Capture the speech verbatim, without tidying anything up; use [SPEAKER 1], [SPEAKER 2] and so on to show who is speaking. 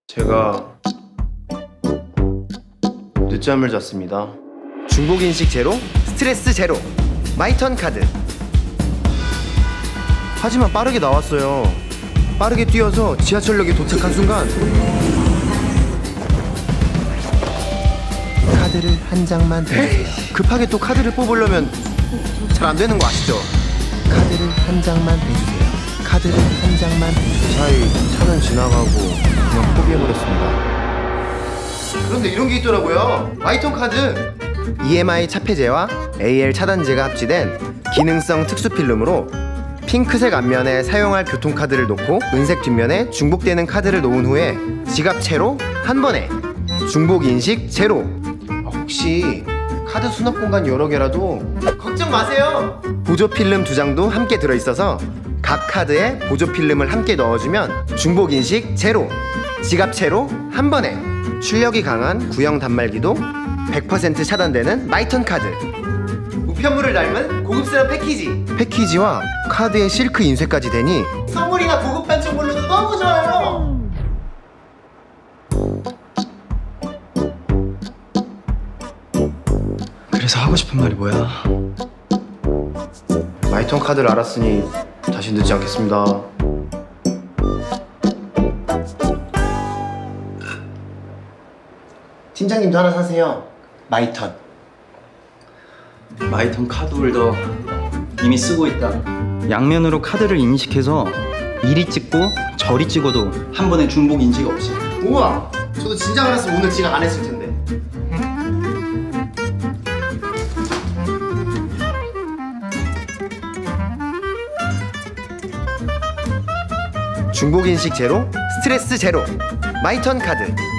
[SPEAKER 1] 제가 늦잠을 잤습니다.
[SPEAKER 2] 중복인식 제로, 스트레스 제로, 마이턴 카드. 하지만 빠르게 나왔어요. 빠르게 뛰어서 지하철역에 도착한 순간 카드를 한 장만 대주세요. 급하게 또 카드를 뽑으려면 잘 안 되는 거 아시죠? 카드를 한 장만 대주세요. 카드를 한 장만 대주세요. 사이 차는 지나가고 그냥 포기해버렸습니다. 그런데 이런 게 있더라고요. 마이턴 카드. 이엠아이 차폐제와 에이엘 차단제가 합치된 기능성 특수 필름으로 핑크색 앞면에 사용할 교통카드를 놓고 은색 뒷면에 중복되는 카드를 놓은 후에 지갑채로 한 번에 중복인식 제로. 혹시 카드 수납 공간 여러 개라도 걱정 마세요. 보조 필름 두 장도 함께 들어있어서 각 카드에 보조 필름을 함께 넣어주면 중복인식 제로, 지갑채로 한 번에. 출력이 강한 구형 단말기도 백 퍼센트 차단되는 마이턴 카드. 우편물을 닮은 고급스러운 패키지. 패키지와 카드에 실크 인쇄까지 되니 선물이나 고급한 선물로도 너무 좋아요.
[SPEAKER 1] 그래서 하고 싶은 말이 뭐야? 마이턴 카드를 알았으니 다시 늦지 않겠습니다.
[SPEAKER 2] 팀장님도 하나 사세요. 마이턴.
[SPEAKER 3] 마이턴 카드 홀더 이미 쓰고 있다. 양면으로 카드를 인식해서 이리 찍고 저리 찍어도 한 번에 중복 인식 없이.
[SPEAKER 2] 우와! 저도 진작 알았으면 오늘 지각 안 했을 텐데. 중복인식 제로, 스트레스 제로, 마이턴 카드.